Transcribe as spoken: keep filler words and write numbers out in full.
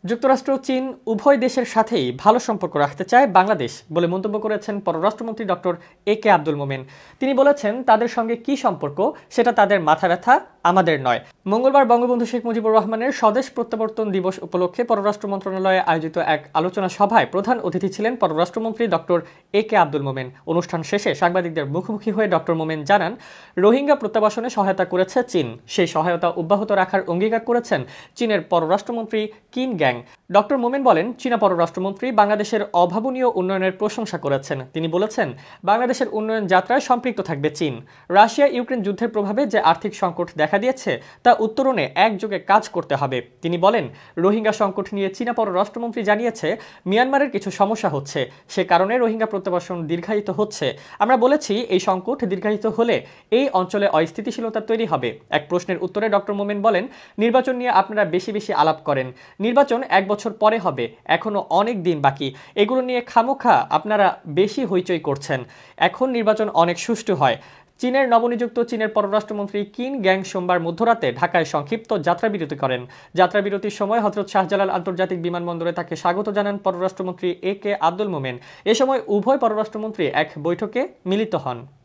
যুক্তরাষ্ট্র ও চীন উভয় দেশের সাথেই ভালো সম্পর্ক রাখতে চায় বাংলাদেশ বলে মন্তব্য করেছেন পররাষ্ট্রমন্ত্রী ডক্টর এ কে আব্দুল মোমেন। তিনি বলেছেন, তাদের সঙ্গে কি সম্পর্ক সেটা তাদের মাথা ব্যথা, আমাদের নয়। মঙ্গলবার বঙ্গবন্ধু শেখ মুজিবুর রহমানের স্বদেশ প্রত্যাবর্তন দিবস উপলক্ষে পররাষ্ট্র মন্ত্রণালয়ে আয়োজিত এক আলোচনা সভায় প্রধান অতিথি ছিলেন পররাষ্ট্রমন্ত্রী ডক্টর এ কে আব্দুল মোমেন। অনুষ্ঠান শেষে সাংবাদিকদের মুখোমুখি হয়ে ডক্টর মোমেন জানান, রোহিঙ্গা প্রত্যাবাসনে সহায়তা করেছে চীন। সেই সহায়তা অব্যাহত রাখার অঙ্গীকার করেছেন চীনের পররাষ্ট্রমন্ত্রী কিন গ্যাং। ডক্টর মোমেন বলেন, চীনা পররাষ্ট্রমন্ত্রী বাংলাদেশের অভাবনীয় উন্নয়নের প্রশংসা করেছেন। তিনি বলেছেন, বাংলাদেশের উন্নয়ন যাত্রায় সম্পৃক্ত থাকবে চীন। রাশিয়া ইউক্রেন যুদ্ধের প্রভাবে যে আর্থিক সংকট দেখা দিয়েছে তা উত্তরণে একযোগে কাজ করতে হবে। তিনি বলেন, রোহিঙ্গা সংকট নিয়ে চীনা পররাষ্ট্রমন্ত্রী জানিয়েছে, মিয়ানমারের কিছু সমস্যা হচ্ছে, সে কারণে রোহিঙ্গা প্রত্যাবাসন দীর্ঘায়িত হচ্ছে। আমরা বলেছি, এই সংকট দীর্ঘায়িত হলে এই অঞ্চলে অস্থিতিশীলতা তৈরি হবে। এক প্রশ্নের উত্তরে ডক্টর মোমেন বলেন, নির্বাচন নিয়ে আপনারা বেশি বেশি আলাপ করেন। নির্বাচন এক বছর পরে হবে, এখনো অনেক দিন বাকি। এগুলো নিয়ে খামোখা আপনারা বেশি হইচই করছেন। এখন নির্বাচন অনেক সুষ্ঠু হয়। চীনের নবনিযুক্ত চীনের পররাষ্ট্রমন্ত্রী কিন গ্যাং সোমবার মধ্যরাতে ঢাকায় সংক্ষিপ্ত যাত্রাবিরতি করেন। যাত্রাবিরতির সময় হযরত শাহজালাল আন্তর্জাতিক বিমানবন্দরে তাকে স্বাগত জানান পররাষ্ট্রমন্ত্রী এ কে আব্দুল মোমেন। এ সময় উভয় পররাষ্ট্রমন্ত্রী এক বৈঠকে মিলিত হন।